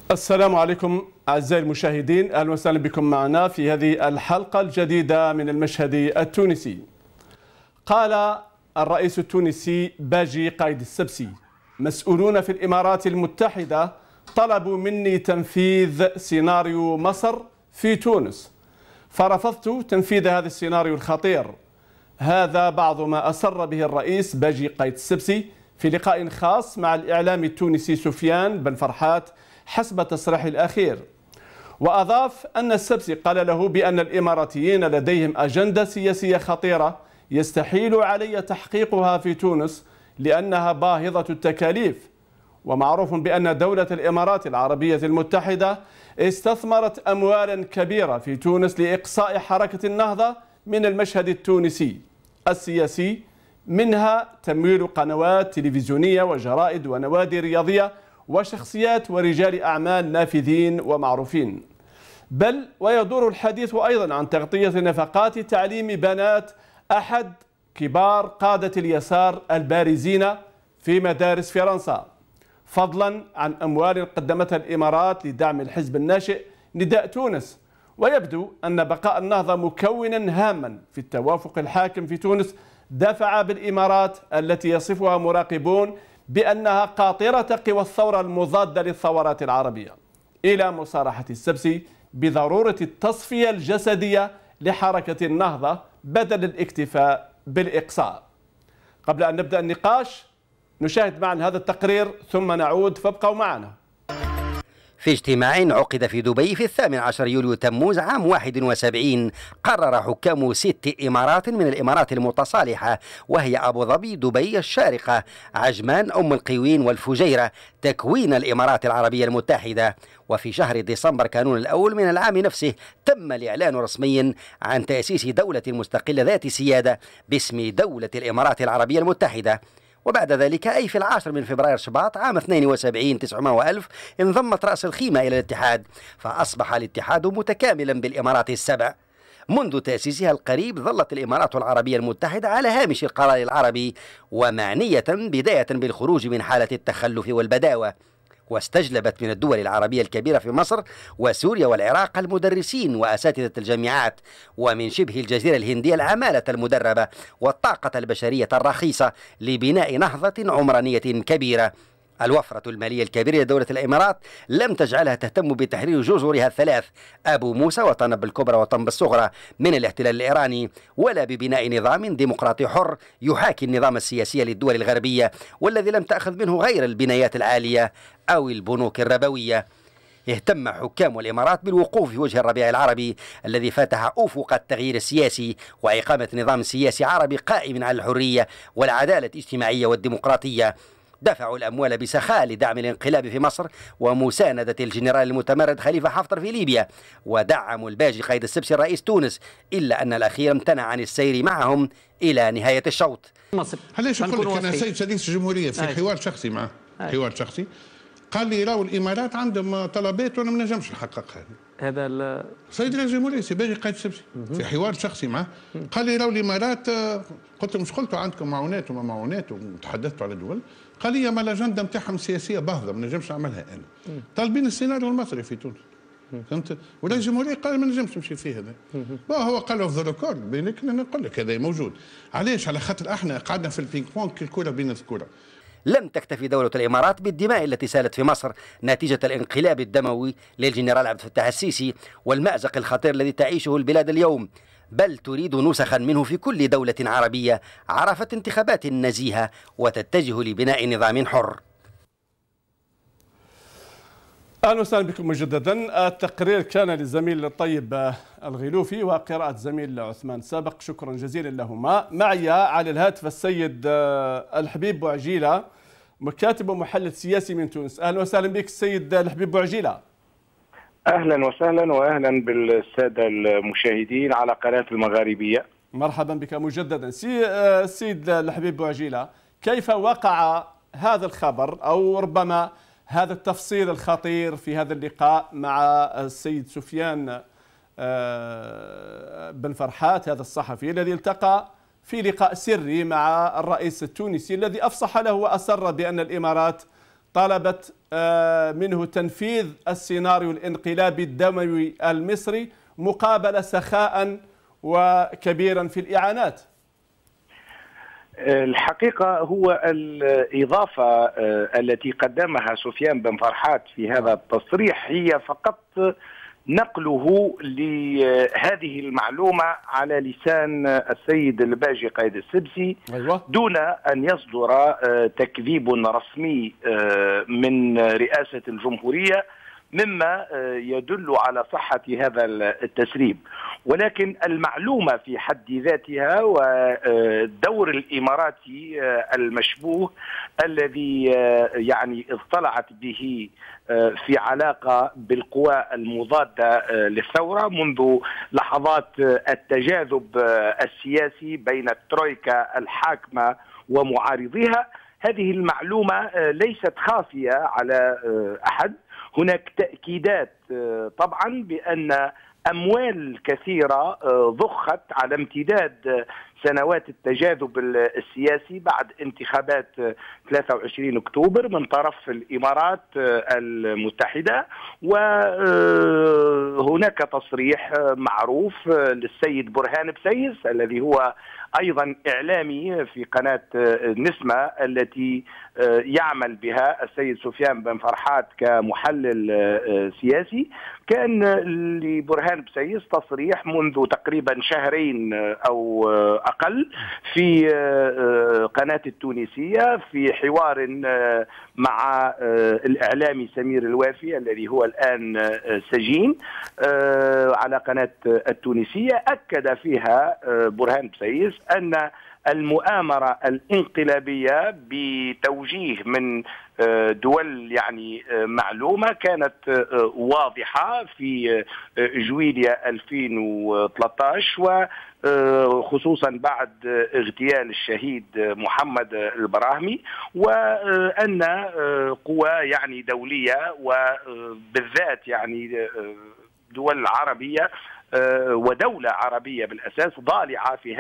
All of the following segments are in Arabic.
السلام عليكم أعزائي المشاهدين، أهلا وسهلا بكم معنا في هذه الحلقة الجديدة من المشهد التونسي. قال الرئيس التونسي باجي قايد السبسي: مسؤولون في الإمارات المتحدة طلبوا مني تنفيذ سيناريو مصر في تونس، فرفضت تنفيذ هذا السيناريو الخطير. هذا بعض ما أسر به الرئيس باجي قايد السبسي في لقاء خاص مع الإعلامي التونسي سفيان بن فرحات حسب تصريحه الأخير. وأضاف أن السبسي قال له بأن الإماراتيين لديهم أجندة سياسية خطيرة يستحيل علي تحقيقها في تونس لأنها باهظة التكاليف. ومعروف بأن دولة الإمارات العربية المتحدة استثمرت أموالا كبيرة في تونس لإقصاء حركة النهضة من المشهد التونسي السياسي، منها تمويل قنوات تلفزيونية وجرائد ونوادي رياضية وشخصيات ورجال أعمال نافذين ومعروفين. بل ويدور الحديث أيضا عن تغطية نفقات تعليم بنات أحد كبار قادة اليسار البارزين في مدارس فرنسا، فضلا عن أموال قدمتها الإمارات لدعم الحزب الناشئ نداء تونس. ويبدو أن بقاء النهضة مكونا هاما في التوافق الحاكم في تونس دفع بالإمارات التي يصفها مراقبون بأنها قاطرة قوى الثورة المضادة للثورات العربية إلى مصارحة السبسي بضرورة التصفية الجسدية لحركة النهضة بدل الاكتفاء بالإقصاء. قبل أن نبدأ النقاش نشاهد معا هذا التقرير ثم نعود، فابقوا معنا. في اجتماع عقد في دبي في 18 يوليو تموز عام 71 قرر حكام 6 إمارات من الإمارات المتصالحة، وهي أبو ظبي، دبي، الشارقة، عجمان، أم القوين والفجيرة، تكوين الإمارات العربية المتحدة. وفي شهر ديسمبر كانون الأول من العام نفسه تم الإعلان رسميا عن تأسيس دولة مستقلة ذات سيادة باسم دولة الإمارات العربية المتحدة. وبعد ذلك أي في 10 من فبراير شباط عام 72 900 وألف انضمت رأس الخيمة إلى الاتحاد، فأصبح الاتحاد متكاملا بالإمارات السبع. منذ تأسيسها القريب ظلت الإمارات العربية المتحدة على هامش القرار العربي ومعنية بداية بالخروج من حالة التخلف والبداوة، واستجلبت من الدول العربية الكبيرة في مصر وسوريا والعراق المدرسين وأساتذة الجامعات، ومن شبه الجزيرة الهندية العمالة المدربة والطاقة البشرية الرخيصة لبناء نهضة عمرانية كبيرة. الوفرة المالية الكبيرة لدولة الإمارات لم تجعلها تهتم بتحرير جزرها الثلاث أبو موسى وطنب الكبرى وطنب الصغرى من الاحتلال الإيراني، ولا ببناء نظام ديمقراطي حر يحاكي النظام السياسي للدول الغربية والذي لم تأخذ منه غير البنايات العالية أو البنوك الربوية. اهتم حكام الإمارات بالوقوف في وجه الربيع العربي الذي فتح أفق التغيير السياسي وإقامة نظام سياسي عربي قائم على الحرية والعدالة الاجتماعية والديمقراطية. دفعوا الأموال بسخاء لدعم الانقلاب في مصر ومساندة الجنرال المتمرد خليفة حفتر في ليبيا، ودعموا الباجي قايد السبسي رئيس تونس، إلا أن الأخير امتنع عن السير معهم إلى نهاية الشوط. علاش نقول لك أنا سيد رئيس الجمهورية في حوار شخصي معه، حوار شخصي قال لي راهو الإمارات عندهم طلبات وأنا ما نجمش نحققها. هذا السيد رئيس الجمهورية سي باجي قايد السبسي في حوار شخصي معه قال لي راهو الإمارات، قلت له مش قلتوا عندكم معونات وما معونات وتحدثتوا على دول، قال لي ما الاجنده نتاعهم السياسيه باهظه ما نجمش نعملها انا. طالبين السيناريو المصري في تونس، فهمت؟ ورئيس الجمهوريه قال ما نجمش نمشي فيه هذا. هو قال اوف ذا ريكورد بينك، انا نقول لك هذا موجود. علاش؟ على خاطر احنا قعدنا في البينج بونج الكره بين الكره. لم تكتفي دولة الإمارات بالدماء التي سالت في مصر نتيجة الانقلاب الدموي للجنرال عبد الفتاح السيسي والمأزق الخطير الذي تعيشه البلاد اليوم، بل تريد نسخا منه في كل دولة عربية عرفت انتخابات نزيهة وتتجه لبناء نظام حر. أهلا وسهلا بكم مجددا. التقرير كان للزميل الطيب الغلوفي وقراءة زميل عثمان سابق، شكرا جزيلا لهما. معي على الهاتف السيد الحبيب بوعجيلة، مكاتب ومحلل سياسي من تونس. أهلا وسهلا بك السيد الحبيب بوعجيلة. أهلا وسهلا وأهلا بالسادة المشاهدين على قناة المغاربية. مرحبا بك مجددا. السيد الحبيب بوعجيلة، كيف وقع هذا الخبر أو ربما هذا التفصيل الخطير في هذا اللقاء مع السيد سفيان بن فرحات، هذا الصحفي الذي التقى في لقاء سري مع الرئيس التونسي الذي أفصح له وأسر بأن الإمارات طلبت منه تنفيذ السيناريو الانقلابي الدموي المصري مقابل سخاء وكبيرا في الإعانات. الحقيقة هو الإضافة التي قدمها سفيان بن فرحات في هذا التصريح هي فقط نقله لهذه المعلومة على لسان السيد الباجي قايد السبسي دون أن يصدر تكذيب رسمي من رئاسة الجمهورية مما يدل على صحة هذا التسريب. ولكن المعلومة في حد ذاتها والدور الإماراتي المشبوه الذي يعني اطلعت به في علاقة بالقوى المضادة للثورة منذ لحظات التجاذب السياسي بين الترويكا الحاكمة ومعارضيها، هذه المعلومة ليست خافية على أحد. هناك تأكيدات طبعا بأن أموال كثيرة ضخت على امتداد سنوات التجاذب السياسي بعد انتخابات 23 أكتوبر من طرف الإمارات المتحدة. وهناك تصريح معروف للسيد برهان بسيس الذي هو أيضا إعلامي في قناة نسمة التي يعمل بها السيد سفيان بن فرحات كمحلل سياسي. كان لبرهان بسيس تصريح منذ تقريبا شهرين أو أقل في قناة التونسية في حوار مع الإعلامي سمير الوافي الذي هو الآن سجين على قناة التونسية. أكد فيها برهان بسيس أن المؤامرة الانقلابية بتوجيه من دول يعني معلومة كانت واضحة في جويليا 2013 وخصوصا بعد اغتيال الشهيد محمد البراهمي، وأن قوى يعني دولية وبالذات يعني دول عربية ودولة عربية بالأساس ضالعة في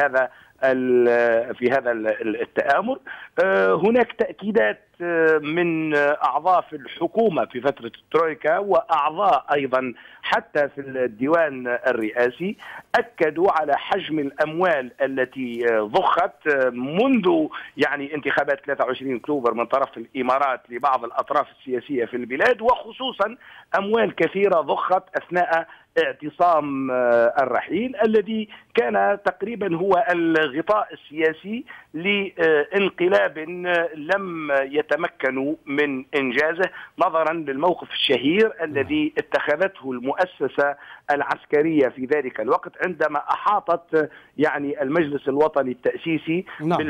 هذا التآمر. هناك تأكيدات من أعضاء في الحكومة في فترة الترويكا وأعضاء أيضا حتى في الديوان الرئاسي أكدوا على حجم الأموال التي ضخت منذ يعني انتخابات 23 أكتوبر من طرف الإمارات لبعض الأطراف السياسية في البلاد، وخصوصا أموال كثيرة ضخت أثناء اعتصام الرحيل الذي كان تقريبا هو الغطاء السياسي لانقلاب لم يتمكنوا من إنجازه نظرا للموقف الشهير الذي اتخذته المؤسسة العسكرية في ذلك الوقت عندما أحاطت يعني المجلس الوطني التأسيسي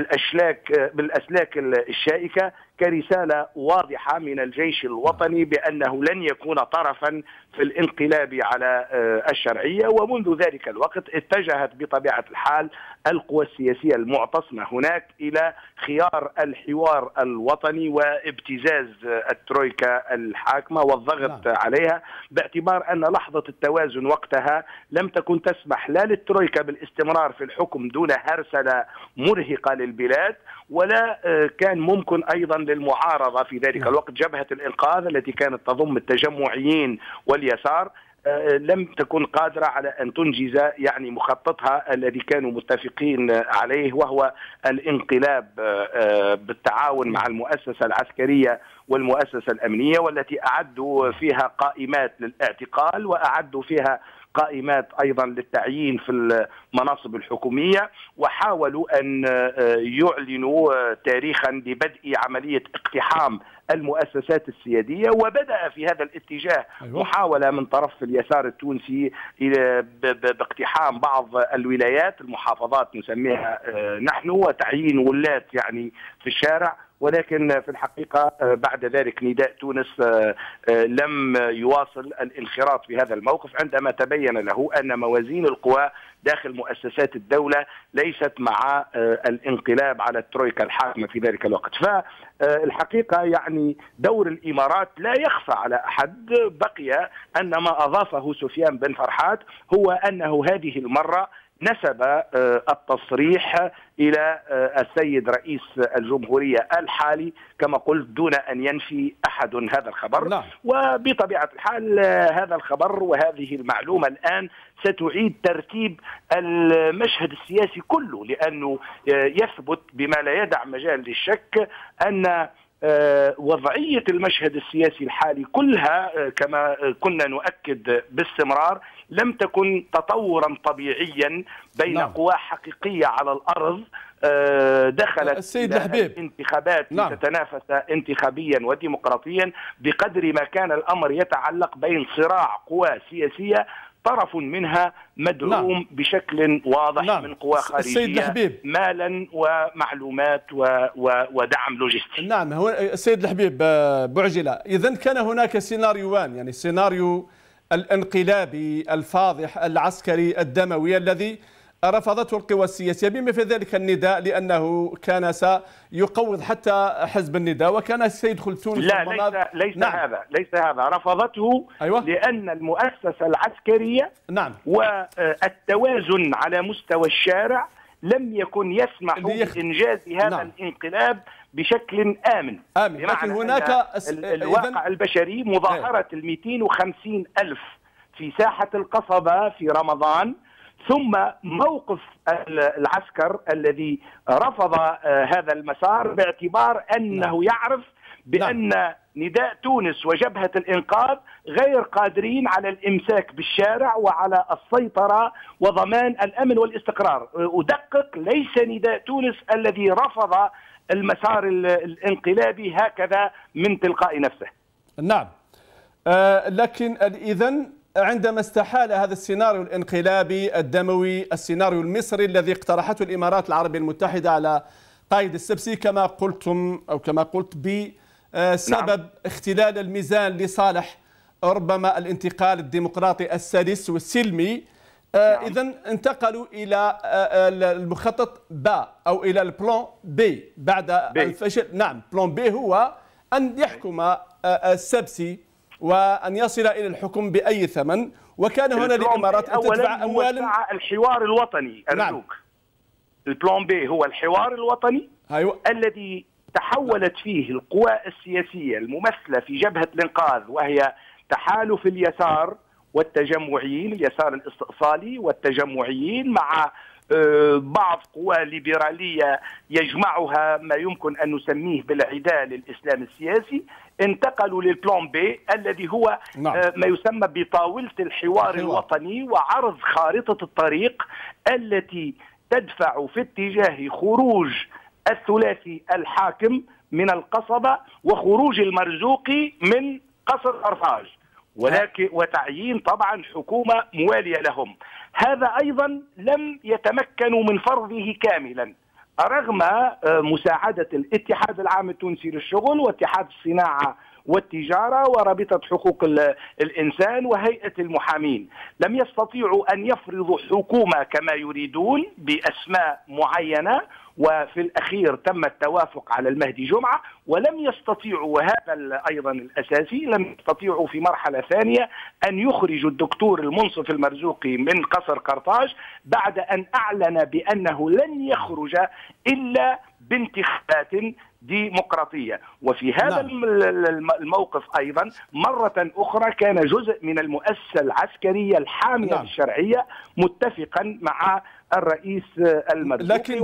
بالأسلاك الشائكة كرسالة واضحة من الجيش الوطني بأنه لن يكون طرفا في الانقلاب على الشرعية. ومنذ ذلك الوقت اتجهت بطبيعة الحال القوى السياسية المعتصمة هناك إلى خيار الحوار الوطني وابتزاز الترويكا الحاكمة والضغط عليها، باعتبار أن لحظة التوازن وقتها لم تكن تسمح لا للترويكا بالاستمرار في الحكم دون هرسلة مرهقة للبلاد، ولا كان ممكن أيضا للمعارضة في ذلك الوقت. جبهة الإنقاذ التي كانت تضم التجمعيين واليسار لم تكن قادرة على أن تنجز يعني مخططها الذي كانوا متفقين عليه، وهو الانقلاب بالتعاون مع المؤسسة العسكرية والمؤسسة الأمنية، والتي أعدوا فيها قائمات للاعتقال وأعدوا فيها قائمات أيضا للتعيين في المناصب الحكومية، وحاولوا أن يعلنوا تاريخا لبدء عملية اقتحام المؤسسات السيادية. وبدأ في هذا الاتجاه محاولة من طرف اليسار التونسي باقتحام بعض الولايات المحافظات نسميها نحن وتعيين ولاة يعني في الشارع، ولكن في الحقيقة بعد ذلك نداء تونس لم يواصل الانخراط في هذا الموقف عندما تبين له أن موازين القوى داخل مؤسسات الدولة ليست مع الانقلاب على الترويكا الحاكمة في ذلك الوقت. فالحقيقة يعني دور الإمارات لا يخفى على أحد. بقي أن ما أضافه سفيان بن فرحات هو أنه هذه المرة نسب التصريح إلى السيد رئيس الجمهورية الحالي كما قلت دون أن ينفي أحد هذا الخبر. نعم. وبطبيعة الحال هذا الخبر وهذه المعلومة الآن ستعيد ترتيب المشهد السياسي كله، لأنه يثبت بما لا يدع مجال للشك أن وضعية المشهد السياسي الحالي كلها كما كنا نؤكد باستمرار لم تكن تطورا طبيعيا بين نعم. قوى حقيقية على الأرض دخلت السيد الحبيب انتخابات نعم. تتنافس انتخابيا وديمقراطيا بقدر ما كان الأمر يتعلق بين صراع قوى سياسية طرف منها مدعوم نعم. بشكل واضح نعم. من قوى خارجية مالا ومعلومات ودعم لوجستي. نعم. هو السيد الحبيب بعجلة، إذن كان هناك سيناريوان، يعني السيناريو الانقلابي الفاضح العسكري الدموي الذي رفضته القوى السياسية بما في ذلك النداء، لأنه كان سيقوض حتى حزب النداء وكان سيدخل تونس. لا ليس نعم. ليس هذا رفضته. أيوة. لأن المؤسسة العسكرية نعم. والتوازن على مستوى الشارع لم يكن يسمح بإنجاز هذا الانقلاب بشكل آمن. لكن هناك الواقع البشري مظاهرة 250 ألف في ساحة القصبة في رمضان، ثم موقف العسكر الذي رفض هذا المسار باعتبار أنه يعرف بأن نداء تونس وجبهة الإنقاذ غير قادرين على الإمساك بالشارع وعلى السيطرة وضمان الأمن والاستقرار. أدقق، ليس نداء تونس الذي رفض المسار الانقلابي هكذا من تلقاء نفسه. نعم. لكن إذن عندما استحال هذا السيناريو الانقلابي الدموي، السيناريو المصري الذي اقترحته الإمارات العربية المتحدة على قائد السبسي كما قلتم أو كما قلت بسبب اختلال الميزان لصالح ربما الانتقال الديمقراطي السلس والسلمي، إذن انتقلوا إلى المخطط باء أو إلى البلان بي بعد الفشل. نعم. بلان بي هو أن يحكم السبسي وأن يصل إلى الحكم بأي ثمن، وكان هنا الإمارات أن تدفع أموالا. الحوار الوطني أرجوك. نعم. البلان بي هو الحوار الوطني. أيوة. الذي تحولت فيه القوى السياسية الممثلة في جبهة الإنقاذ، وهي تحالف اليسار والتجمعيين، اليسار الاستئصالي والتجمعيين، مع بعض قوى ليبرالية يجمعها ما يمكن أن نسميه بالعداء للإسلام السياسي، انتقلوا للبلان بي الذي هو ما يسمى بطاولة الحوار الوطني، وعرض خارطة الطريق التي تدفع في اتجاه خروج الثلاثي الحاكم من القصبة وخروج المرزوقي من قصر قرطاج، ولكن وتعيين طبعا حكومة موالية لهم. هذا أيضا لم يتمكنوا من فرضه كاملا رغم مساعدة الاتحاد العام التونسي للشغل واتحاد الصناعة والتجارة ورابطة حقوق الإنسان وهيئة المحامين. لم يستطيعوا أن يفرضوا حكومة كما يريدون بأسماء معينة، وفي الأخير تم التوافق على المهدي جمعة، ولم يستطيعوا، وهذا أيضا الأساسي، لم يستطيعوا في مرحلة ثانية أن يخرجوا الدكتور المنصف المرزوقي من قصر قرطاج بعد أن أعلن بأنه لن يخرج إلا بانتخابات ديمقراطية. وفي هذا الموقف أيضا مرة أخرى كان جزء من المؤسسة العسكرية الحامية للشرعية متفقا مع الرئيس المرزوقي،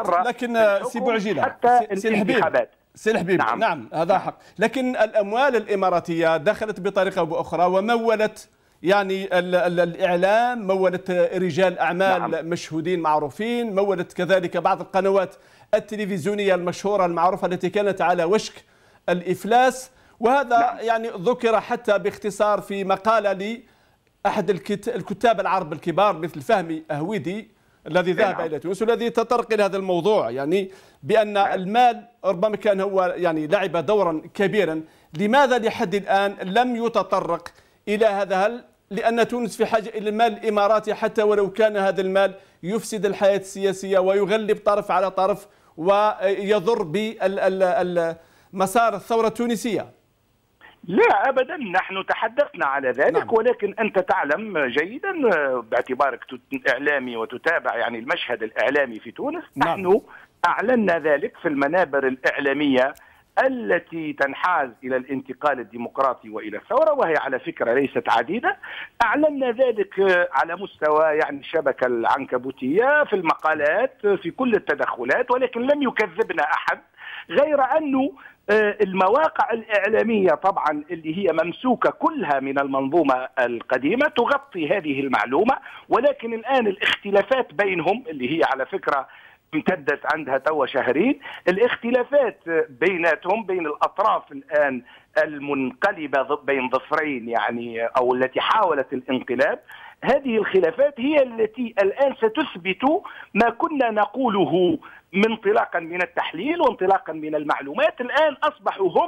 لكن سي بوعجيلة حتى الانتخابات. سي الحبيب نعم هذا حق، لكن الأموال الإماراتية دخلت بطريقة أو بأخرى ومولت يعني الإعلام، مولت رجال أعمال مشهودين معروفين، مولت كذلك بعض القنوات التلفزيونية المشهورة المعروفة التي كانت على وشك الإفلاس. وهذا يعني ذكر حتى باختصار في مقالة لأحد الكتاب العرب الكبار مثل فهمي أهويدي الذي ذهب إلى تونس والذي تطرق إلى هذا الموضوع، يعني بأن المال ربما كان هو يعني لعب دورا كبيرا. لماذا لحد الآن لم يتطرق إلى هذا؟ هل لأن تونس في حاجة إلى المال الإماراتي حتى ولو كان هذا المال يفسد الحياة السياسية ويغلب طرف على طرف ويضر بمسار الثورة التونسية؟ لا أبدا، نحن تحدثنا على ذلك. نعم. ولكن أنت تعلم جيدا باعتبارك إعلامي وتتابع يعني المشهد الإعلامي في تونس. نعم. نحن أعلنا ذلك في المنابر الإعلامية التي تنحاز إلى الانتقال الديمقراطي وإلى الثورة، وهي على فكرة ليست عديدة. أعلنا ذلك على مستوى يعني الشبكة العنكبوتية، في المقالات، في كل التدخلات، ولكن لم يكذبنا أحد، غير أنه المواقع الإعلامية طبعا اللي هي ممسوكة كلها من المنظومة القديمة تغطي هذه المعلومة. ولكن الآن الاختلافات بينهم اللي هي على فكرة امتدت عندها توا شهرين، الاختلافات بيناتهم بين الأطراف الآن المنقلبة بين ظفرين يعني أو التي حاولت الانقلاب، هذه الخلافات هي التي الآن ستثبت ما كنا نقوله انطلاقا من التحليل وانطلاقا من المعلومات. الآن أصبحوا هم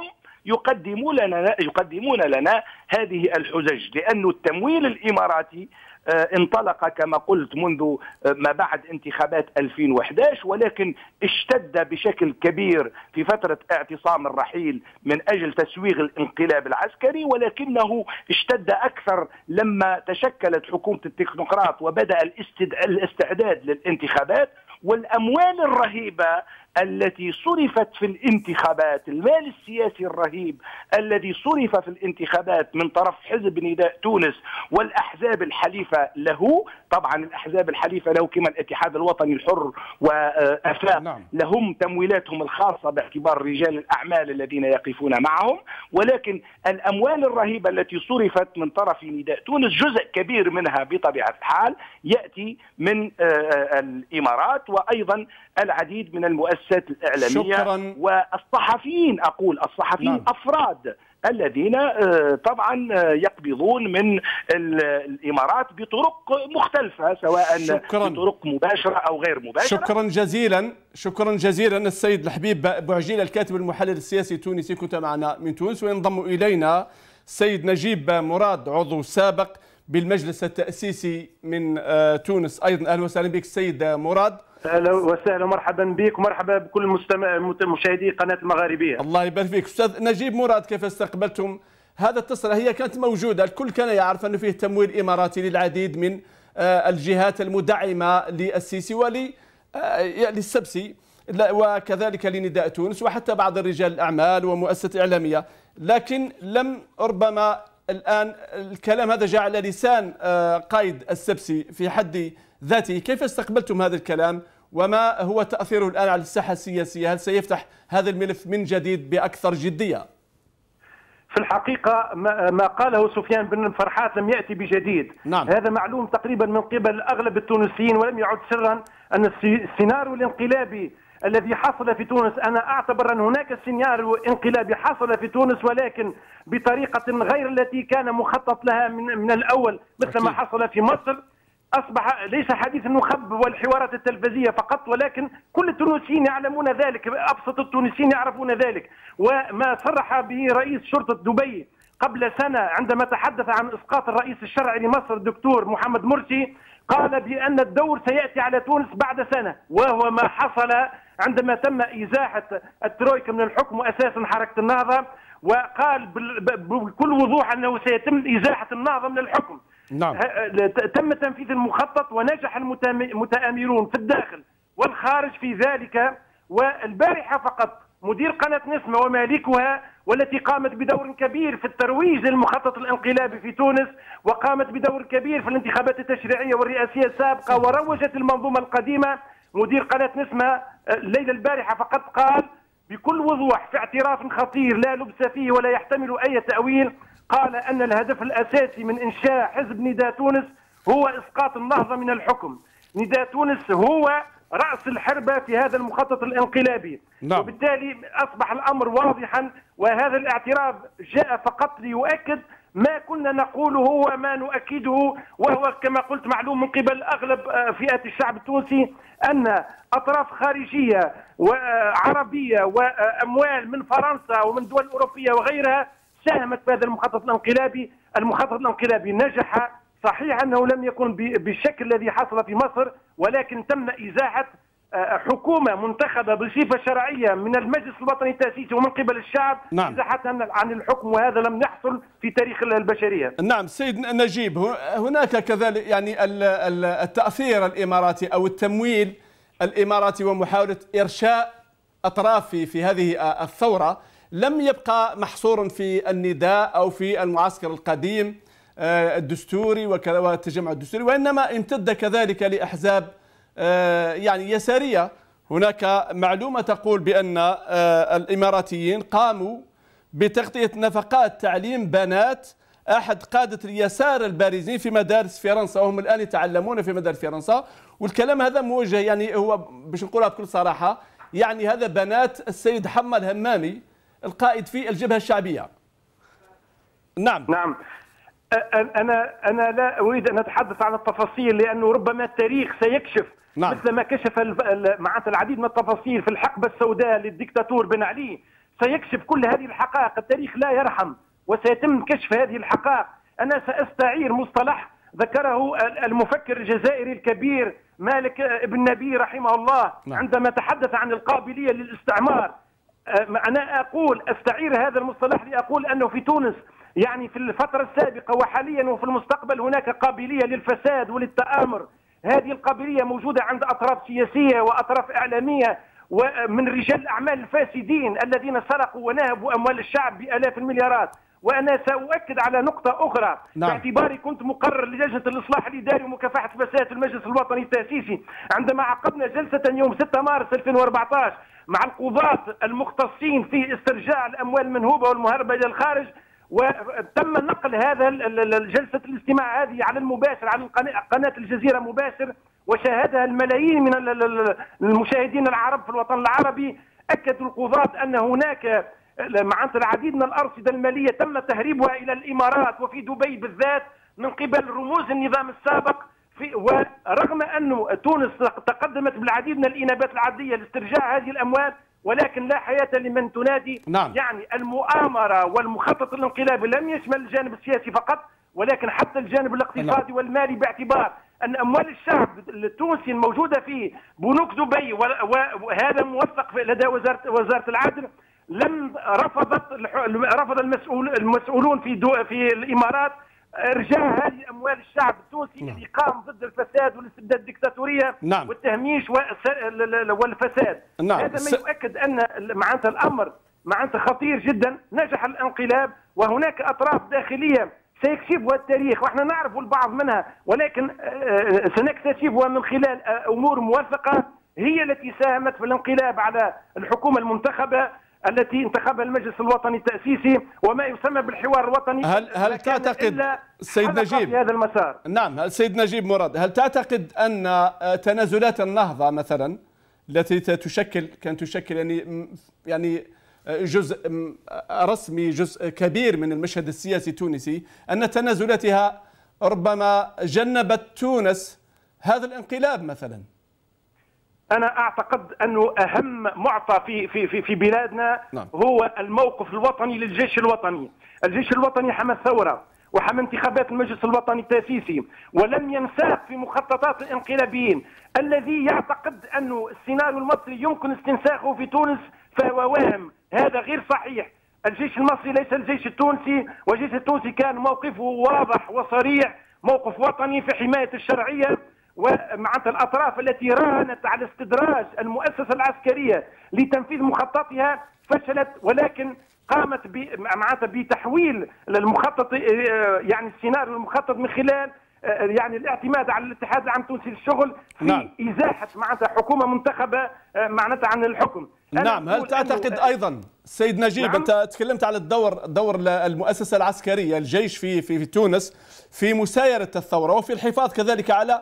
يقدمون لنا هذه الحجج، لأن التمويل الإماراتي انطلق كما قلت منذ ما بعد انتخابات 2011، ولكن اشتد بشكل كبير في فترة اعتصام الرحيل من أجل تسويغ الانقلاب العسكري، ولكنه اشتد أكثر لما تشكلت حكومة التكنوقراط وبدأ الاستعداد للانتخابات. والأموال الرهيبة التي صرفت في الانتخابات، المال السياسي الرهيب الذي صرف في الانتخابات من طرف حزب نداء تونس والأحزاب الحليفة له، طبعا الأحزاب الحليفة له كما الاتحاد الوطني الحر وأفاق. نعم. لهم تمويلاتهم الخاصة باعتبار رجال الأعمال الذين يقفون معهم، ولكن الأموال الرهيبة التي صرفت من طرف نداء تونس جزء كبير منها بطبيعة الحال يأتي من الإمارات، وأيضا العديد من المؤسسات الإعلامية. شكرا. والصحفيين، أقول الصحفيين. نعم. أفراد الذين طبعا يقبضون من الإمارات بطرق مختلفة، سواء شكرا. بطرق مباشرة أو غير مباشرة. شكرا جزيلا، شكرا جزيلا السيد الحبيب بوعجيل الكاتب المحلل السياسي التونسي، كنت معنا من تونس. وينضم إلينا السيد نجيب مراد عضو سابق بالمجلس التأسيسي من تونس أيضا. أهلا وسهلا بك السيد مراد. اهلا وسهلا ومرحبا بك ومرحبا بكل مشاهدي قناه المغاربيه. الله يبارك فيك. استاذ نجيب مراد، كيف استقبلتم هذا التصريح؟ هي كانت موجوده، الكل كان يعرف انه فيه تمويل اماراتي للعديد من الجهات المدعمه للسيسي وللسبسي وكذلك لنداء تونس وحتى بعض رجال الاعمال ومؤسسات اعلاميه، لكن لم ربما الان الكلام هذا جاء على لسان قائد السبسي في حد ذاته. كيف استقبلتم هذا الكلام وما هو تأثيره الآن على الساحة السياسية؟ هل سيفتح هذا الملف من جديد بأكثر جدية؟ في الحقيقة ما قاله سفيان بن فرحات لم يأتي بجديد. نعم. هذا معلوم تقريبا من قبل أغلب التونسيين، ولم يعد سرا أن السيناريو الانقلابي الذي حصل في تونس، أنا أعتبر أن هناك سيناريو انقلابي حصل في تونس ولكن بطريقة غير التي كان مخطط لها من الأول، مثل ما حصل في مصر. أصبح ليس حديث النخب والحوارات التلفزية فقط، ولكن كل التونسيين يعلمون ذلك، أبسط التونسيين يعرفون ذلك. وما صرح به رئيس شرطة دبي قبل سنة عندما تحدث عن إسقاط الرئيس الشرعي لمصر الدكتور محمد مرسي، قال بأن الدور سيأتي على تونس بعد سنة، وهو ما حصل عندما تم إزاحة الترويكا من الحكم وأساسا حركة النهضة، وقال بكل وضوح أنه سيتم إزاحة النهضة من الحكم. نعم. تم تنفيذ المخطط ونجح المتآمرون في الداخل والخارج في ذلك. والبارحة فقط مدير قناة نسمة ومالكها، والتي قامت بدور كبير في الترويج للمخطط الانقلابي في تونس، وقامت بدور كبير في الانتخابات التشريعية والرئاسية السابقة وروجت المنظومة القديمة، مدير قناة نسمة الليلة البارحة فقط قال بكل وضوح في اعتراف خطير لا لبس فيه ولا يحتمل أي تأويل، قال أن الهدف الأساسي من إنشاء حزب نداء تونس هو إسقاط النهضة من الحكم. نداء تونس هو رأس الحربة في هذا المخطط الانقلابي. نعم. وبالتالي أصبح الأمر واضحا، وهذا الاعتراف جاء فقط ليؤكد ما كنا نقوله وما نؤكده، وهو كما قلت معلوم من قبل أغلب فئات الشعب التونسي أن أطراف خارجية وعربية وأموال من فرنسا ومن دول أوروبية وغيرها ساهمت في هذا المخطط الانقلابي. المخطط الانقلابي نجح، صحيح أنه لم يكن بالشكل الذي حصل في مصر، ولكن تم إزاحة حكومة منتخبة بصفة شرعية من المجلس الوطني التأسيسي ومن قبل الشعب إزاحة عن الحكم، وهذا لم يحصل في تاريخ البشرية. نعم سيد نجيب، هناك كذلك يعني التأثير الإماراتي أو التمويل الإماراتي ومحاولة إرشاء أطراف في هذه الثورة لم يبقى محصور في النداء أو في المعسكر القديم الدستوري والتجمع الدستوري، وإنما امتد كذلك لأحزاب يعني يسارية. هناك معلومة تقول بأن الإماراتيين قاموا بتغطية نفقات تعليم بنات أحد قادة اليسار البارزين في مدارس فرنسا، وهم الآن يتعلمون في مدارس فرنسا. والكلام هذا موجه يعني هو باش نقولها بكل صراحة، يعني هذا بنات السيد حمى الهمامي القائد في الجبهة الشعبية. نعم. أنا لا أريد أن أتحدث عن التفاصيل، لأنه ربما التاريخ سيكشف مثل ما كشف معناتها العديد من التفاصيل في الحقبة السوداء للدكتاتور بن علي، سيكشف كل هذه الحقائق. التاريخ لا يرحم وسيتم كشف هذه الحقائق. أنا سأستعير مصطلح ذكره المفكر الجزائري الكبير مالك ابن نبي رحمه الله عندما تحدث عن القابلية للاستعمار. أنا أستعير هذا المصطلح لأقول أنه في تونس يعني في الفترة السابقة وحاليا وفي المستقبل هناك قابلية للفساد وللتآمر. هذه القابلية موجودة عند أطراف سياسية وأطراف إعلامية ومن رجال الأعمال الفاسدين الذين سرقوا ونهبوا أموال الشعب بآلاف المليارات. وأنا سأؤكد على نقطة أخرى باعتباري كنت مقرر لجنة الإصلاح الإداري ومكافحة الفساد في المجلس الوطني التأسيسي، عندما عقدنا جلسة يوم 6 مارس 2014 مع القضاة المختصين في استرجاع الأموال المنهوبة والمهربة إلى الخارج، وتم نقل هذا جلسة الاستماع هذه على المباشر على قناة الجزيرة مباشر، وشاهدها الملايين من المشاهدين العرب في الوطن العربي. أكدوا القضاة أن هناك معناتها العديد من الأرصدة المالية تم تهريبها إلى الإمارات وفي دبي بالذات من قبل رموز النظام السابق. ورغم أن تونس تقدمت بالعديد من الإنابات العدلية لاسترجاع هذه الأموال، ولكن لا حياة لمن تنادي. يعني المؤامرة والمخطط الانقلابي لم يشمل الجانب السياسي فقط، ولكن حتى الجانب الاقتصادي والمالي، باعتبار أن أموال الشعب التونسي الموجودة في بنوك دبي وهذا موثق لدى وزارة العدل، رفض المسؤولون في الإمارات إرجاع هذه أموال الشعب التونسي اللي قام ضد الفساد والاستبداد الدكتاتورية والتهميش والفساد. هذا ما يؤكد أن معناتها الأمر معناتها خطير جدا. نجح الانقلاب وهناك أطراف داخلية سيكشفها التاريخ واحنا نعرف البعض منها، ولكن سنكتشفها من خلال أمور موثقة هي التي ساهمت في الانقلاب على الحكومة المنتخبة التي انتخبها المجلس الوطني التأسيسي وما يسمى بالحوار الوطني. هل تعتقد سيد نجيب في هذا المسار؟ نعم السيد نجيب مراد، هل تعتقد أن تنازلات النهضة مثلا التي كانت تشكل يعني جزء رسمي، جزء كبير من المشهد السياسي التونسي، أن تنازلاتها ربما جنبت تونس هذا الانقلاب مثلا؟ أنا أعتقد أنه أهم معطى في بلادنا هو الموقف الوطني للجيش الوطني. الجيش الوطني حمى الثورة وحمى انتخابات المجلس الوطني التأسيسي ولم ينساق في مخططات الانقلابيين. الذي يعتقد أن السيناريو المصري يمكن استنساخه في تونس فهو واهم، هذا غير صحيح. الجيش المصري ليس الجيش التونسي، والجيش التونسي كان موقفه واضح وصريح، موقف وطني في حماية الشرعية. ومعناتها الأطراف التي راهنت على استدراج المؤسسة العسكرية لتنفيذ مخططها فشلت، ولكن قامت معناتها بتحويل المخطط يعني السيناريو المخطط من خلال يعني الاعتماد على الاتحاد العام التونسي للشغل في إزاحة معناتها حكومة منتخبة معناتها عن الحكم. هل تعتقد أيضا سيد نجيب أنت تكلمت على دور المؤسسة العسكرية الجيش في تونس في مسايرة الثورة وفي الحفاظ كذلك على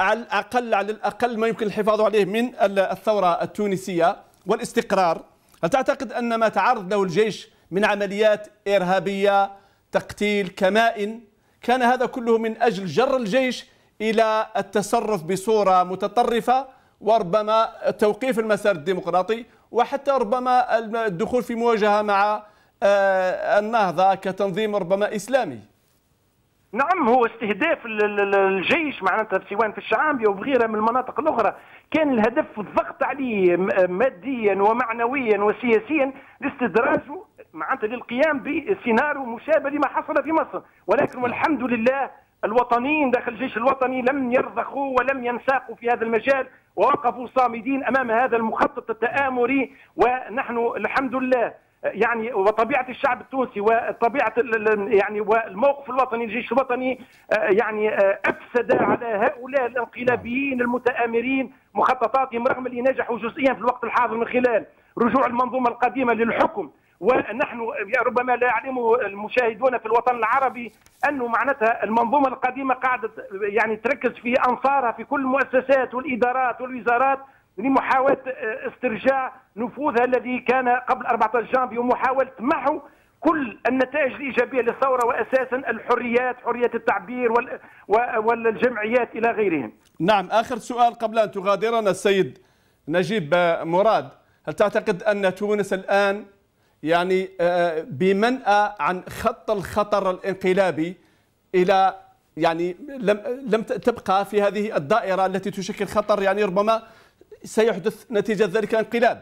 الأقل ما يمكن الحفاظ عليه من الثورة التونسية والاستقرار؟ هل تعتقد أن ما تعرض له الجيش من عمليات إرهابية، تقتيل، كمائن، كان هذا كله من أجل جر الجيش إلى التصرف بصورة متطرفة وربما توقيف المسار الديمقراطي وحتى ربما الدخول في مواجهة مع النهضة كتنظيم ربما إسلامي؟ نعم، هو استهداف الجيش معناتها سواء في الشعابية وبغيرها من المناطق الأخرى. كان الهدف الضغط عليه ماديا ومعنويا وسياسيا لاستدراجه معناتها للقيام بسيناريو مشابه لما حصل في مصر. ولكن والحمد لله الوطنيين داخل الجيش الوطني لم يرضخوا ولم ينساقوا في هذا المجال، ووقفوا صامدين أمام هذا المخطط التآمري. ونحن الحمد لله يعني وطبيعة الشعب التونسي وطبيعة يعني والموقف الوطني الجيش الوطني يعني أفسد على هؤلاء الانقلابيين المتآمرين مخططاتهم، رغم اللي نجحوا جزئيا في الوقت الحاضر من خلال رجوع المنظومة القديمة للحكم. ونحن ربما لا يعلمه المشاهدون في الوطن العربي أنه معناتها المنظومة القديمة قاعدة يعني تركز في أنصارها في كل المؤسسات والإدارات والوزارات لمحاولة استرجاع نفوذها الذي كان قبل 14 جانفي، ومحاولة محو كل النتائج الإيجابية للثورة، وأساسا الحريات، حرية التعبير والجمعيات إلى غيرهم. نعم، آخر سؤال قبل أن تغادرنا السيد نجيب مراد، هل تعتقد أن تونس الآن يعني بمنأى عن خط الخطر الانقلابي إلى يعني لم تبقى في هذه الدائرة التي تشكل خطر، يعني ربما سيحدث نتيجة ذلك انقلاب؟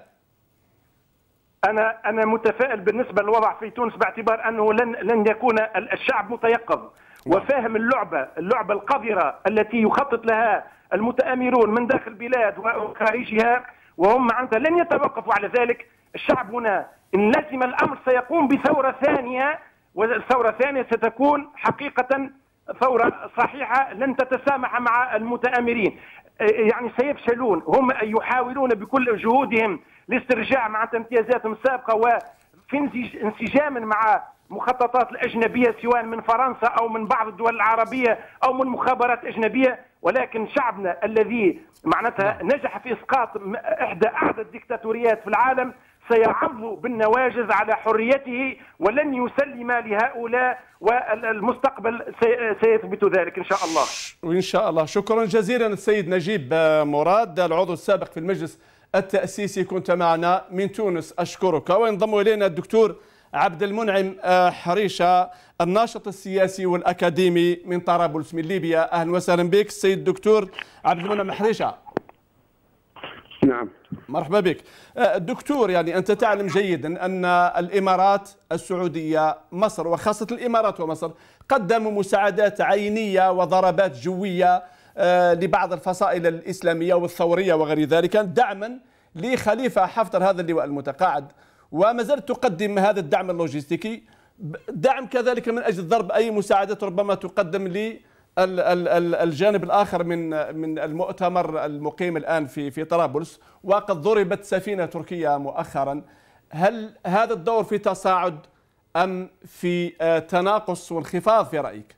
أنا متفائل بالنسبة للوضع في تونس، باعتبار أنه لن يكون الشعب متيقظ وفاهم اللعبة القذرة التي يخطط لها المتآمرون من داخل البلاد وخارجها، وهم معناتها لن يتوقفوا على ذلك. الشعب هنا إن لزم الأمر سيقوم بثورة ثانية، والثورة الثانية ستكون حقيقة ثورة صحيحة لن تتسامح مع المتآمرين. يعني سيفشلون، هم يحاولون بكل جهودهم لاسترجاع مع امتيازاتهم السابقة وفي انسجام مع مخططات الأجنبية سواء من فرنسا أو من بعض الدول العربية أو من مخابرات أجنبية. ولكن شعبنا الذي معناتها نجح في إسقاط إحدى أعدى الدكتاتوريات في العالم سيعض بالنواجذ على حريته ولن يسلم لهؤلاء، والمستقبل سيثبت ذلك إن شاء الله. وإن شاء الله. شكرا جزيلا السيد نجيب مراد، العضو السابق في المجلس التأسيسي، كنت معنا من تونس، أشكرك. وينضم إلينا الدكتور عبد المنعم حريشة، الناشط السياسي والأكاديمي من طرابلس من ليبيا. أهلا وسهلا بك السيد الدكتور عبد المنعم حريشة. نعم، مرحبا بك دكتور. يعني أنت تعلم جيدا أن الإمارات السعودية، مصر وخاصة الإمارات ومصر، قدموا مساعدات عينية وضربات جوية لبعض الفصائل الإسلامية والثورية وغير ذلك دعما لخليفة حفتر هذا اللواء المتقاعد، وما زالت تقدم هذا الدعم اللوجستيكي، دعم كذلك من أجل ضرب أي مساعدات ربما تقدم للجانب الآخر من المؤتمر المقيم الآن في طرابلس. وقد ضربت سفينة تركية مؤخرا. هل هذا الدور في تصاعد أم في تناقص وانخفاض في رأيك؟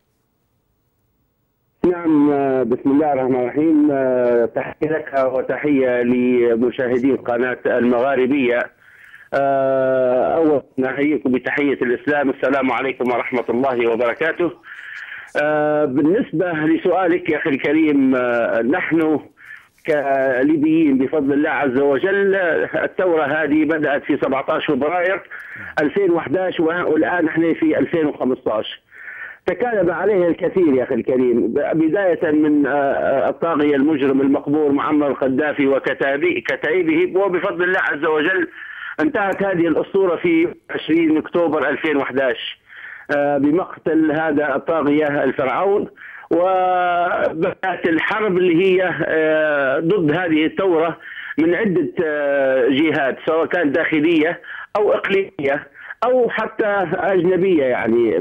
نعم، بسم الله الرحمن الرحيم. تحية لك وتحية لمشاهدين قناة المغاربية. أولا نحييكم بتحية الإسلام، السلام عليكم ورحمة الله وبركاته. بالنسبة لسؤالك يا أخي الكريم، نحن كليبيين بفضل الله عز وجل الثورة هذه بدأت في 17 فبراير 2011 والآن نحن في 2015. تكالب عليها الكثير يا أخي الكريم، بداية من الطاغية المجرم المقبور معمر القذافي وكتائبه، وبفضل الله عز وجل انتهت هذه الأسطورة في 20 أكتوبر 2011 بمقتل هذا الطاغية الفرعون. وبدأت الحرب اللي هي ضد هذه الثورة من عدة جهات، سواء كانت داخلية أو إقليمية أو حتى أجنبية. يعني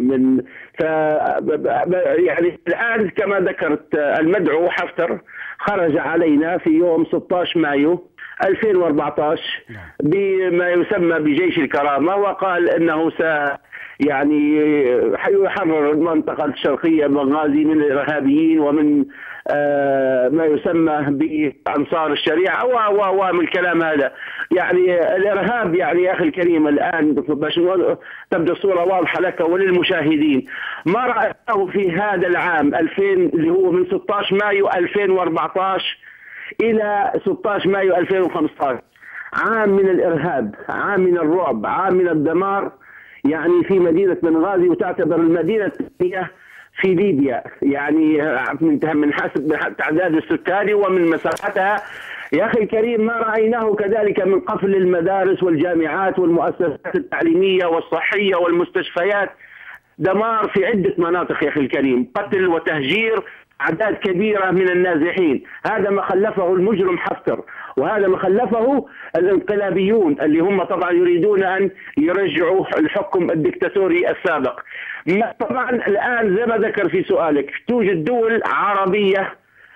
يعني الآن كما ذكرت المدعو حفتر خرج علينا في يوم 16 مايو 2014 بما يسمى بجيش الكرامة، وقال أنه يعني يحرر المنطقة الشرقية بنغازي من الإرهابيين ومن ما يسمى بأنصار الشريعة ومن الكلام هذا. يعني الإرهاب يعني يا أخي الكريم الآن باش تبدو الصورة واضحة لك وللمشاهدين، ما رأيته في هذا العام 2000 اللي هو من 16 مايو 2014 إلى 16 مايو 2015 عام من الإرهاب، عام من الرعب، عام من الدمار يعني في مدينة بنغازي، وتعتبر المدينة الثانية في ليبيا، يعني من حسب التعداد السكاني ومن مساحتها. يا أخي الكريم ما رأيناه كذلك من قفل المدارس والجامعات والمؤسسات التعليمية والصحية والمستشفيات، دمار في عدة مناطق يا أخي الكريم، قتل وتهجير أعداد كبيرة من النازحين. هذا ما خلفه المجرم حفتر، وهذا ما خلفه الانقلابيون اللي هم طبعا يريدون أن يرجعوا الحكم الدكتاتوري السابق. طبعا الآن زي ما ذكر في سؤالك توجد دول عربية،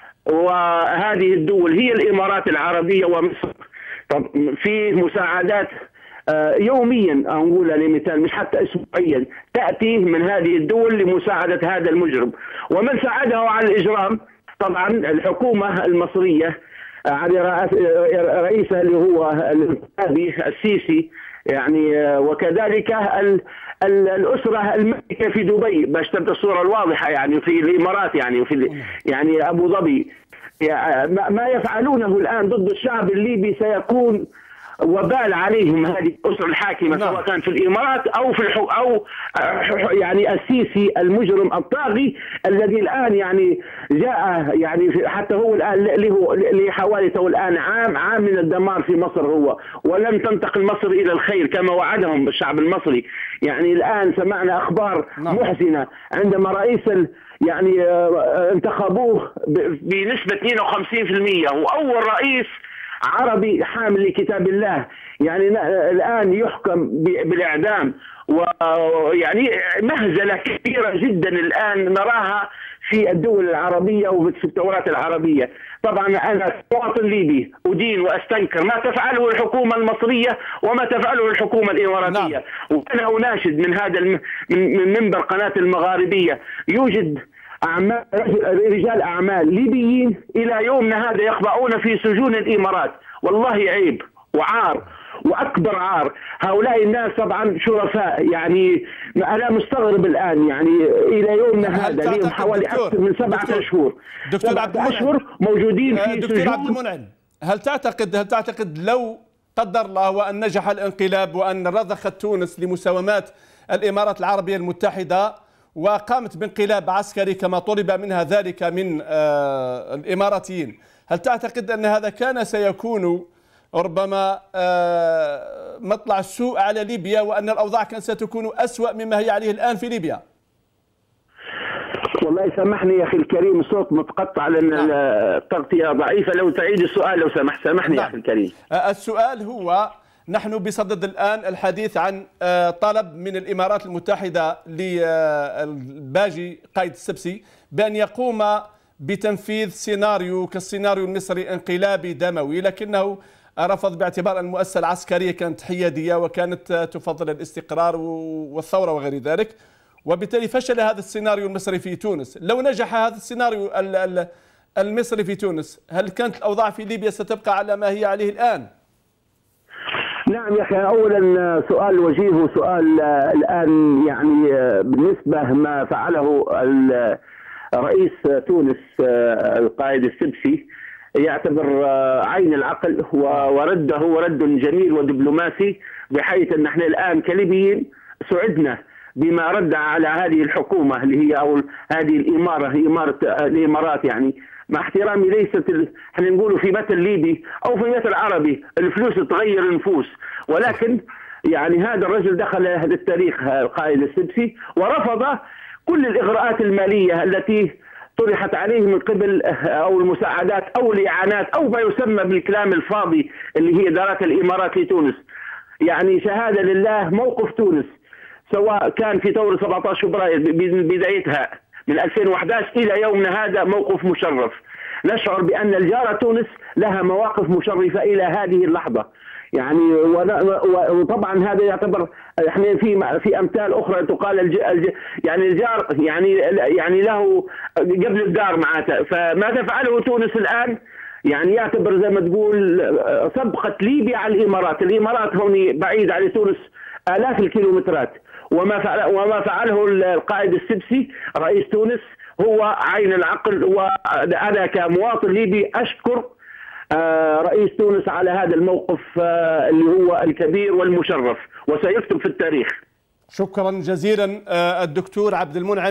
وهذه الدول هي الإمارات العربية ومصر. طب في مساعدات يوميا نقول لمثال مش حتى اسبوعيا تأتي من هذه الدول لمساعدة هذا المجرم. ومن ساعده على الإجرام طبعا الحكومة المصرية على رئيسها اللي هو الانقلابي السيسي، يعني وكذلك الأسرة الملكة في دبي باش تبدأ الصورة الواضحة، يعني في الإمارات، يعني في يعني أبو ظبي. يعني ما يفعلونه الآن ضد الشعب الليبي سيكون وبال عليهم هذه الأسرة الحاكمة، سواء كان في الإمارات أو في أو يعني السيسي المجرم الطاغي الذي الآن يعني جاء يعني حتى هو الآن له حوالي الآن عام من الدمار في مصر هو، ولم تنتقل مصر إلى الخير كما وعدهم الشعب المصري. يعني الآن سمعنا أخبار محزنة عندما رئيس يعني انتخبوه بنسبة 52%، وأول رئيس عربي حامل لكتاب الله يعني الآن يحكم بالإعدام. ويعني مهزلة كبيرة جدا الآن نراها في الدول العربية وفي الثورات العربية. طبعا أنا مواطن ليبي أدين وأستنكر ما تفعله الحكومة المصرية وما تفعله الحكومة الإماراتية. وأنا أناشد من هذا من منبر قناة المغاربية، يوجد رجال أعمال ليبيين إلى يومنا هذا يخضعون في سجون الإمارات. والله عيب وعار وأكبر عار. هؤلاء الناس طبعا شرفاء، يعني أنا مستغرب الآن يعني إلى يومنا هذا لهم حوالي أكثر من 7 أشهر. دكتور عبد المنعم موجودين في دكتور سجون. عبد المنعم، هل تعتقد لو قدر الله وأن نجح الانقلاب وأن رضخت تونس لمساومات الإمارات العربية المتحدة وقامت بانقلاب عسكري كما طلب منها ذلك من الإماراتيين، هل تعتقد أن هذا كان سيكون ربما مطلع السوء على ليبيا، وأن الأوضاع كانت ستكون أسوأ مما هي عليه الآن في ليبيا؟ والله سامحني يا أخي الكريم، الصوت متقطع لأن التغطية ضعيفة. لو تعيد السؤال لو سمحت. سامحني يا أخي الكريم. السؤال هو نحن بصدد الآن الحديث عن طلب من الإمارات المتحدة للباجي قايد السبسي بأن يقوم بتنفيذ سيناريو كالسيناريو المصري انقلابي دموي، لكنه رفض باعتبار أن المؤسسة العسكرية كانت حيادية وكانت تفضل الاستقرار والثورة وغير ذلك، وبالتالي فشل هذا السيناريو المصري في تونس. لو نجح هذا السيناريو المصري في تونس، هل كانت الأوضاع في ليبيا ستبقى على ما هي عليه الآن؟ نعم يا أخي، أولا سؤال وجيه وسؤال الآن يعني بالنسبة ما فعله رئيس تونس القائد السبسي يعتبر عين العقل ورده رد جميل ودبلوماسي، بحيث أن احنا الآن كليبيين سعدنا بما رد على هذه الحكومة اللي هي أو هذه إمارة الإمارات. يعني مع احترامي ليست احنا نقولوا في مثل ليبي أو في مثل عربي الفلوس تغير النفوس، ولكن يعني هذا الرجل دخل للتاريخ القائد السبسي ورفض كل الإغراءات المالية التي طرحت عليه من قبل أو المساعدات أو الإعانات أو ما يسمى بالكلام الفاضي اللي هي دارت الإمارات لتونس. يعني شهادة لله موقف تونس سواء كان في ثورة 17 فبراير بدايتها من 2011 إلى يومنا هذا موقف مشرف. نشعر بأن الجارة تونس لها مواقف مشرفة إلى هذه اللحظة. يعني وطبعا هذا يعتبر احنا في امثال اخرى تقال يعني الجار يعني له قبل الدار معناتها. فما تفعله تونس الان يعني يعتبر زي ما تقول سبقة ليبيا على الامارات. الامارات هون بعيد على تونس آلاف الكيلومترات، وما فعله القائد السبسي رئيس تونس هو عين العقل. وانا كمواطن ليبي اشكر رئيس تونس على هذا الموقف اللي هو الكبير والمشرف وسيكتب في التاريخ. شكرا جزيلا الدكتور عبد المنعم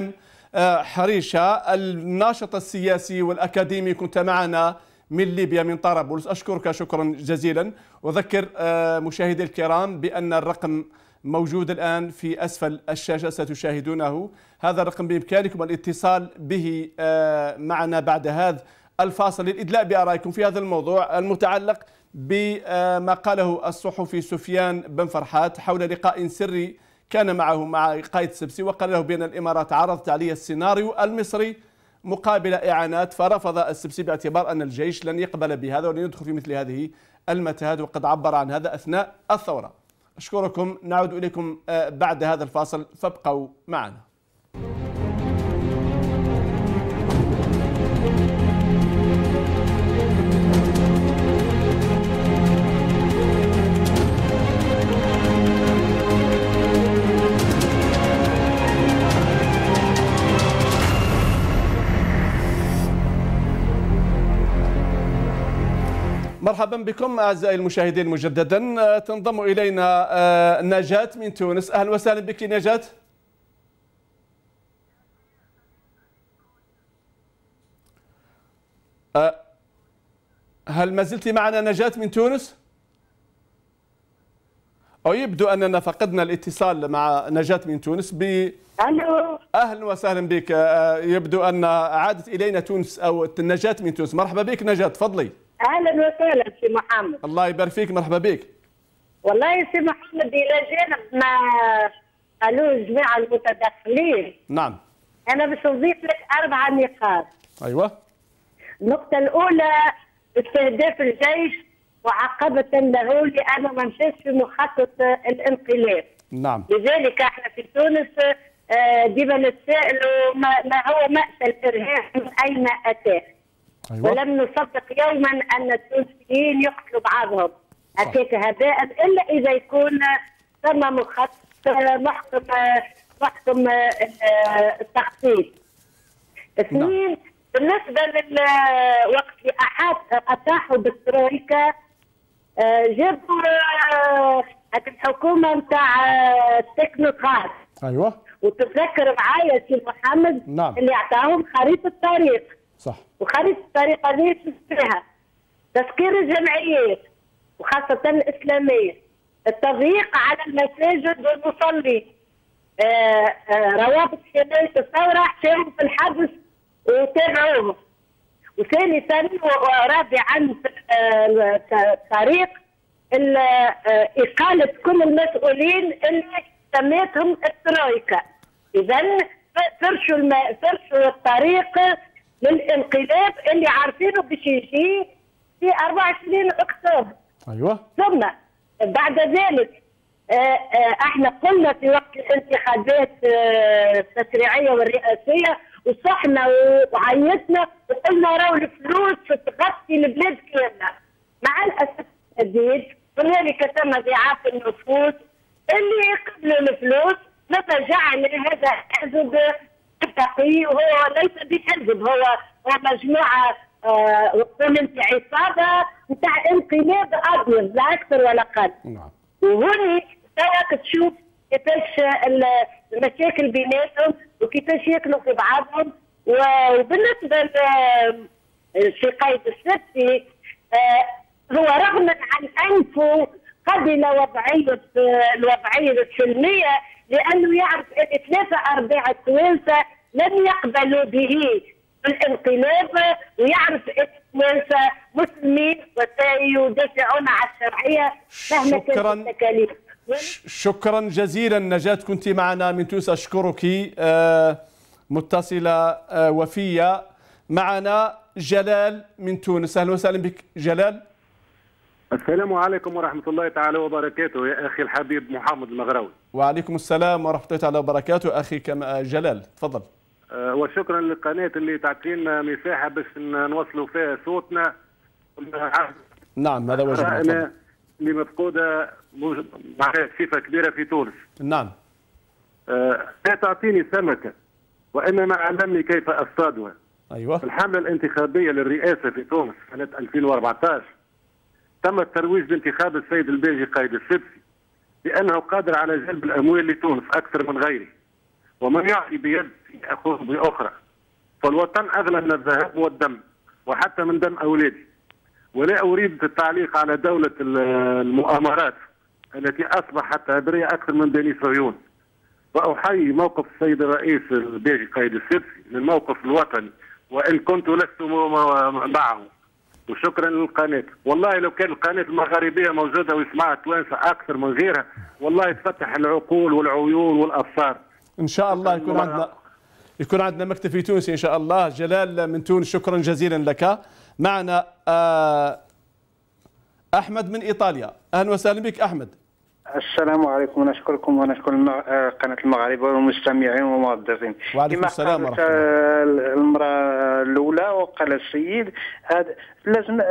حريشة الناشط السياسي والأكاديمي، كنت معنا من ليبيا من طرابلس. أشكرك شكرا جزيلا. أذكر مشاهدي الكرام بأن الرقم موجود الآن في أسفل الشاشة ستشاهدونه. هذا الرقم بإمكانكم الاتصال به معنا بعد هذا الفاصل للإدلاء بآرائكم في هذا الموضوع المتعلق بما قاله الصحفي سفيان بن فرحات حول لقاء سري كان معه مع قائد السبسي، وقال له بأن الإمارات عرضت عليه السيناريو المصري مقابل إعانات، فرفض السبسي باعتبار أن الجيش لن يقبل بهذا ولن يدخل في مثل هذه المتاهات، وقد عبر عن هذا أثناء الثورة. أشكركم، نعود إليكم بعد هذا الفاصل فابقوا معنا. مرحبا بكم أعزائي المشاهدين مجددا. تنضم إلينا نجاة من تونس. أهلا وسهلا بك نجاة. هل ما زلت معنا نجاة من تونس؟ أو يبدو أننا فقدنا الاتصال مع نجاة من تونس. ألو. أهلا وسهلا بك. يبدو أن عادت إلينا تونس أو نجاة من تونس. مرحبا بك نجاة، تفضلي. اهلا وسهلا سي محمد. الله يبارك فيك، مرحبا بك. والله سي محمد الى جانب ما قالوه الجماعه المتدخلين، نعم، انا باش نضيف لك 4 نقاط. ايوه. النقطه الاولى استهداف الجيش وعقبه له لانه ما مشاش في مخطط الانقلاب. نعم. لذلك احنا في تونس ديما نتسائلوا ما هو مأسى الارهاب من اين اتاه؟ أيوة. ولم نصدق يوما ان التونسيين يقتلوا بعضهم هكاك هباء الا اذا يكون ثم محكم التخطيط. اثنين، بالنسبه للوقت اللي اطاحوا بالترويكا جابوا الحكومه نتاع التكنوقراط. ايوه. وتتذكر معايا سي محمد، نعم، اللي اعطاهم خريطه طريق. صح. وخريطة الطريق هذه فيها تسكير الجمعيات وخاصة الإسلامية، التضييق على المساجد والمصلين، روابط حماية الثورة حشاهم في الحبس وتابعوهم. وثالثا ورابعا في الطريق إقالة كل المسؤولين اللي سميتهم الترويكا. إذا فرشوا الطريق للانقلاب اللي عارفينه باش يجي في 24 اكتوبر. ايوه. ثم بعد ذلك احنا قلنا في وقت الانتخابات التشريعيه والرئاسيه وصحنا وعيطنا وقلنا راهو الفلوس تغطي البلاد كامله. مع الاسف الشديد هنالك تم ضعاف النفوس اللي يقبلوا الفلوس، لما جعل هذا حزب تقي وهو ليس بحزب، هو مجموعه وقلت عصابه نتاع انقلاب ابيض لا اكثر ولا اقل. نعم. وهوني تراك تشوف كيفاش المشاكل بيناتهم وكيفاش ياكلوا في بعضهم. وبالنسبه لقائد السبسي هو رغم عن انفه قبل الوضعيه السلميه، لانه يعرف ان 3/4 التوانسه لم يقبلوا به الانقلاب، ويعرف ان التوانسه مسلمين وسيدافعون عن الشرعيه مهما كانت التكاليف. شكرا جزيلا نجاة، كنت معنا من تونس. اشكرك. متصله وفيه. معنا جلال من تونس. اهلا وسهلا بك جلال. السلام عليكم ورحمة الله تعالى وبركاته يا أخي الحبيب محمد المغراوي. وعليكم السلام ورحمة الله تعالى وبركاته أخي جلال، تفضل. وشكرا للقناة اللي تعطينا مساحة باش نوصلوا فيها صوتنا. نعم، هذا واجبنا اللي مفقودة بصفة كبيرة في تونس. نعم. لا تعطيني سمكة وإنما علمني كيف أصطادها. أيوة. في الحملة الانتخابية للرئاسة في تونس سنة 2014 تم الترويج بانتخاب السيد الباجي قائد السبسي بأنه قادر على جلب الأموال لتونس أكثر من غيره، ومن يعطي بيد أخذ بأخرى. فالوطن أغلى من الذهب والدم وحتى من دم أولادي. ولا أريد التعليق على دولة المؤامرات التي أصبحت عبرية أكثر من بني صهيون. وأحيي موقف السيد الرئيس الباجي قايد السبسي للموقف الوطني وإن كنت لست معه. وشكرا للقناة. والله لو كان القناة المغاربية موجودة ويسمعها التوانسة أكثر من غيرها والله تفتح العقول والعيون والأبصار. إن شاء الله يكون عندنا مكتب في تونس إن شاء الله. جلال من تونس شكرا جزيلا لك. معنا أحمد من إيطاليا. أهلا وسهلا بك أحمد. السلام عليكم ونشكركم ونشكر قناة المغاربة والمستمعين والموظفين. وعليكم السلام ورحمة الله. المرأة الأولى وقال السيد هذا لازم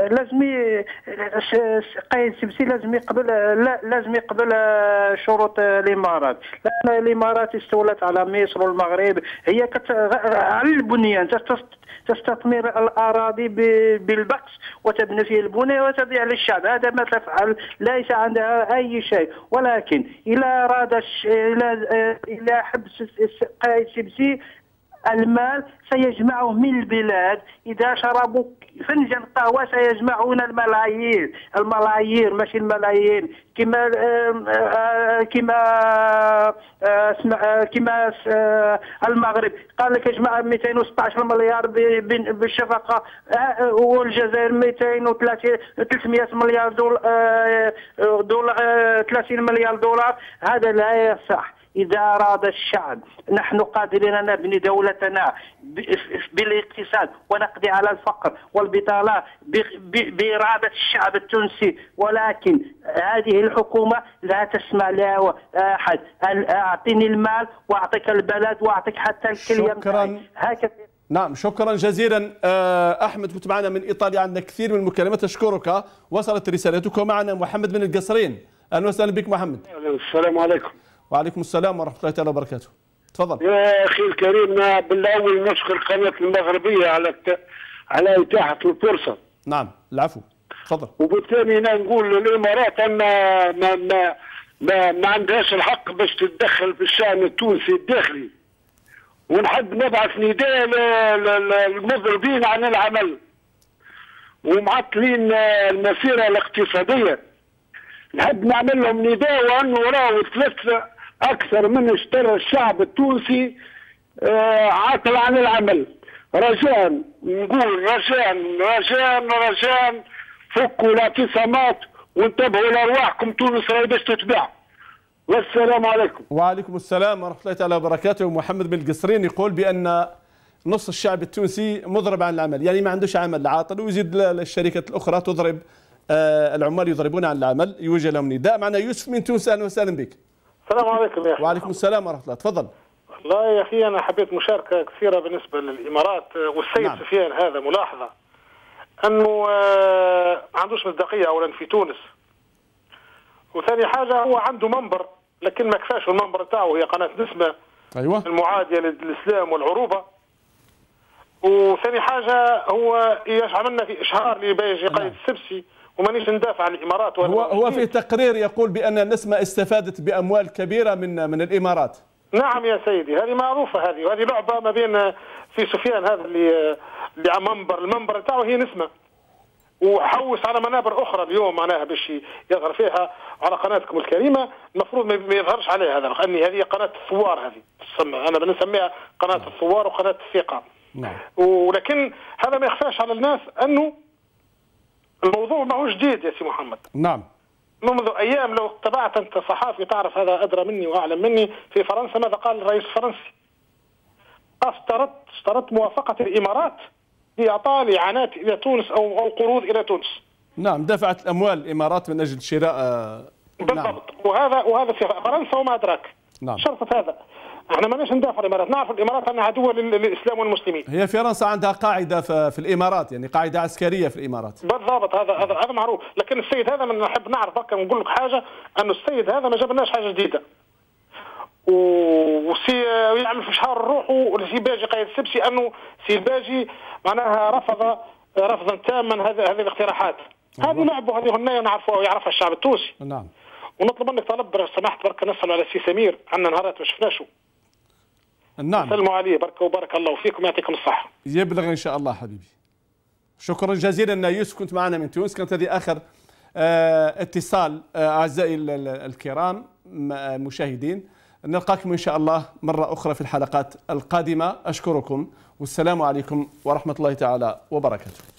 قايد السبسي لازم يقبل شروط الإمارات، لأن الإمارات استولت على مصر والمغرب، هي على البنيان تستثمر الأراضي بالبحث وتبني فيه البنى وتبيع للشعب. هذا ما تفعل، ليس عندها أي شيء. ولكن إلى أراد إلى حبس قايد السبسي المال سيجمعه من البلاد. إذا شربوا فنجان قهوة سيجمعون الملايير ماشي الملايين كما المغرب قال لك يجمع 216 مليار بالشفقة، والجزائر 300 مليار دولار 30 مليار دولار. هذا لا يصح. إذا أراد الشعب، نحن قادرين أن نبني دولتنا بالاقتصاد ونقضي على الفقر والبطالة بإرادة الشعب التونسي، ولكن هذه الحكومة لا تسمع لها أحد. أعطيني المال وأعطيك البلد وأعطيك حتى الكلية. شكرا. هكذا. نعم شكرا جزيلا. أحمد كنت معنا من إيطاليا، عندنا كثير من المكالمات، أشكرك، وصلت رسالتك. ومعنا محمد من القصرين. أهلا وسهلا بك محمد. السلام عليكم. وعليكم السلام ورحمة الله تعالى وبركاته. تفضل. يا أخي الكريم، بالأول نشكر القناة المغربية على إتاحة الفرصة. نعم العفو. تفضل. وبالثاني نقول للإمارات أن ما عندهاش الحق باش تتدخل في الشأن التونسي الداخلي. ونحب نبعث نداء للمضربين عن العمل ومعطلين المسيرة الاقتصادية. نحب نعمل لهم نداء وأنه راهو أكثر من اشترى الشعب التونسي عاطل عن العمل. رجاء نقول رجاء فكوا الاعتصامات وانتبهوا لأرواحكم، تونس راهي باش تتباع. والسلام عليكم. وعليكم السلام ورحمة الله تعالى وبركاته. محمد بن القصرين يقول بأن نص الشعب التونسي مضرب عن العمل، يعني ما عندوش عمل عاطل، ويزيد الشركات الأخرى تضرب العمال، يضربون عن العمل. يوجه لهم نداء. معنا يوسف من تونس. أهلا وسهلا بك. السلام عليكم يا أخي. وعليكم السلام ورحمة الله. تفضل. والله يا أخي أنا حبيت مشاركة كثيرة بالنسبة للإمارات والسيد نعم. سفيان هذا ملاحظة أنه ما عندوش مصداقية أولا في تونس، وثاني حاجة هو عنده منبر لكن ما كفاش المنبر تاعه هي قناة نسمة. أيوة. المعادية للإسلام والعروبة. وثاني حاجة هو يعملنا في إشهار لباجي قايد السبسي ومانيش ندافع عن الإمارات. هو في تقرير يقول بأن نسمة استفادت بأموال كبيرة من الإمارات. نعم يا سيدي، هذه معروفة، وهذه لعبة ما بين في سفيان هذا اللي على المنبر تاعه هي نسمة، وحوس على منابر أخرى اليوم معناها باش يظهر فيها على قناتكم الكريمة. المفروض ما يظهرش عليها هذا، لأن هذه قناة الثوار، هذه أنا بنسميها قناة الثوار وقناة الثقة. نعم. ولكن هذا ما يخفاش على الناس أنه الموضوع ما هو جديد يا سي محمد. نعم. منذ أيام لو تبعت أنت صحافي تعرف هذا أدرى مني وأعلم مني، في فرنسا ماذا قال الرئيس الفرنسي؟ اشترط موافقة الإمارات لإعطاء الإعانات إلى تونس أو قروض إلى تونس. نعم، دفعت الأموال الإمارات من أجل شراء. بالضبط. نعم. وهذا في فرنسا وما أدراك. نعم. شرطت هذا. احنا ماناش ندافع الامارات، نعرف الامارات انها عدوه للاسلام والمسلمين. هي فرنسا عندها قاعده في الامارات، يعني قاعده عسكريه في الامارات. بالضبط، هذا معروف، لكن السيد هذا من نحب نعرف هكا ونقول لك حاجه، انه السيد هذا ما جابلناش حاجه جديده. وسي يعمل في شهر الروح ولسي باجي قايد السبسي انه سي الباجي معناها رفضا تاما هذه الاقتراحات. هذه لعبه، هذه هنايا نعرفوها ويعرفها الشعب التونسي. نعم. ونطلب منك طلب سمحت برك نسأل على السي سمير، عندنا نهارات ما شفناشو. نعم. سلموا عليه بركة وبارك الله فيكم، يعطيكم الصحة. يبلغ إن شاء الله حبيبي. شكرا جزيلا يوسف، كنت معنا من تونس. كانت هذه آخر اتصال. أعزائي الكرام مشاهدين، نلقاكم إن شاء الله مرة أخرى في الحلقات القادمة. أشكركم والسلام عليكم ورحمة الله تعالى وبركاته.